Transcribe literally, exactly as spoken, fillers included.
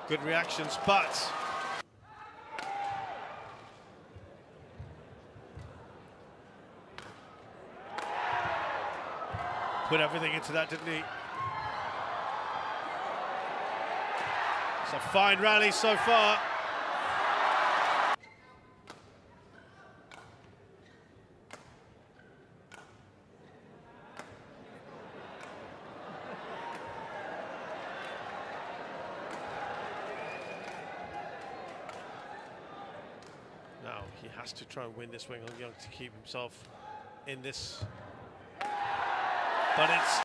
Good reactions, but put everything into that, didn't he? It's a fine rally so far. Now he has to try and win this Wing Hong Young to keep himself in this, but it's